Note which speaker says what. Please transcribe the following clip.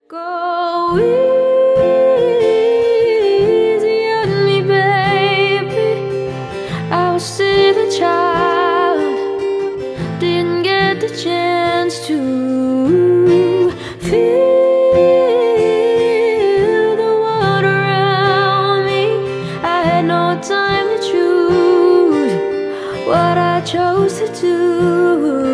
Speaker 1: Go easy on me, baby. I was still a child, didn't get the chance to feel the world around me. I had no time to choose what I chose to do.